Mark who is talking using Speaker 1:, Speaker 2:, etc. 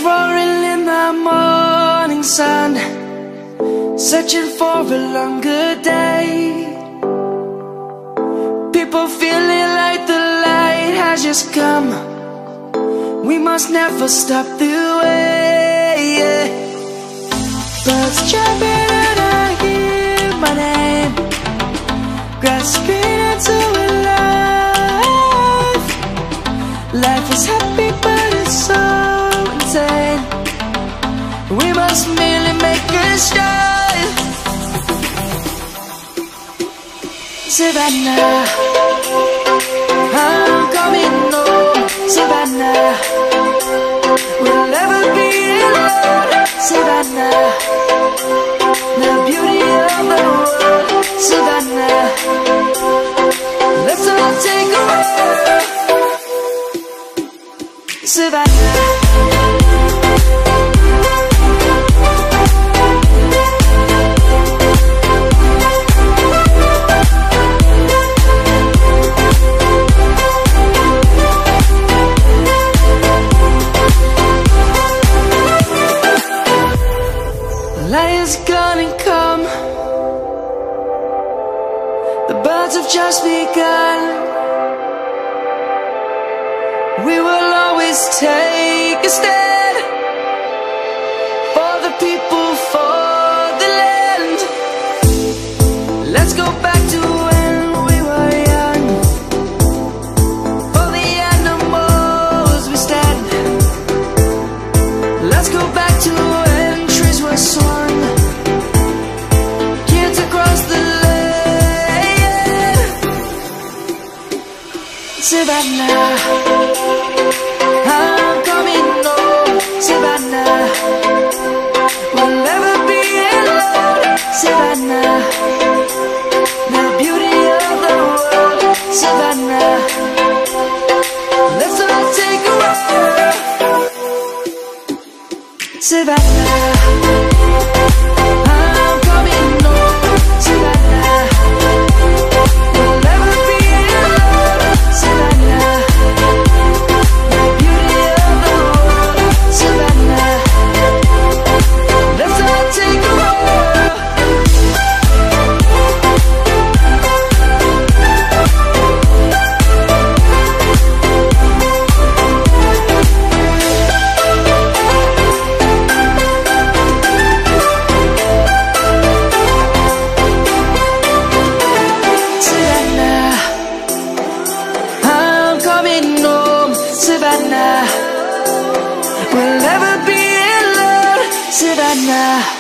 Speaker 1: roaring in the morning sun, searching for a longer day. People feeling like the light has just come. We must never stop the way, yeah. Birds chirping and I hear my name, grasping into a life. Life is happy but it's so insane. We must merely make a start. Savannah, I'm coming home. Savannah, we'll never be alone. Savannah, the beauty of the world. Savannah, let's all take a walk. Savannah, light is gonna come. The birds have just begun. We will always take a stand for the people, for the land. Let's go back to when we were young. For the animals we stand. Let's go back to when trees were swung, kids across the land. Savannah, I'm coming home. Savannah, we'll never be alone. Savannah, the beauty of the world. Savannah, let's all take a walk. Savannah, I'm coming home. Savannah, we'll never be alone. Savannah, the beauty of the world. Savannah, let's all take a walk. Savannah, we'll never be alone. Savannah.